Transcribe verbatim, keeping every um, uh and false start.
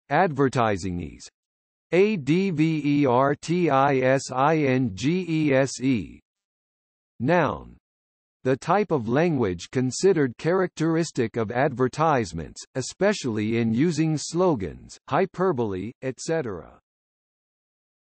Advertisingese. Advertisingese. Noun. The type of language considered characteristic of advertisements, especially in using slogans, hyperbole, et cetera.